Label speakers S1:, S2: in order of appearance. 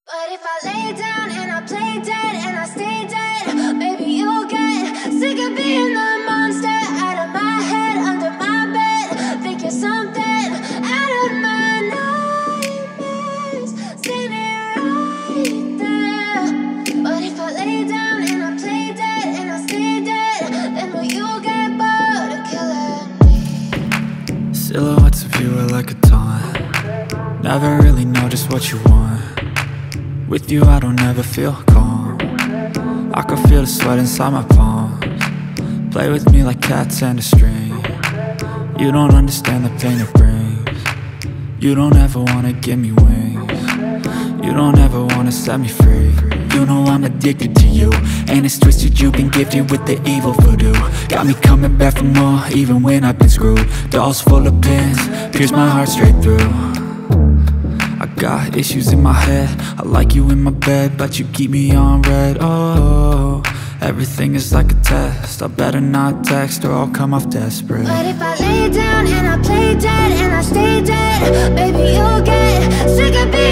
S1: But if I lay down and I play dead and I stay dead, maybe you'll get sick of being the monster out of my head, under my bed. Think you're something out of my nightmares. See me right there. But if I lay down and I play dead and I stay dead, then will you get bored of killing me?
S2: Silhouettes of you are like a taunt. Never really know just what you want. With you I don't ever feel calm. I can feel the sweat inside my palms. Play with me like cats and a string. You don't understand the pain it brings. You don't ever wanna give me wings. You don't ever wanna set me free. You know I'm addicted to you, and it's twisted, you've been gifted with the evil voodoo. Got me coming back for more, even when I've been screwed. Dolls full of pins, pierce my heart straight through. I got issues in my head, I like you in my bed, but you keep me on red. Oh, everything is like a test. I better not text or I'll come off desperate.
S1: But if I lay down and I play dead and I stay dead, baby you'll get sick of being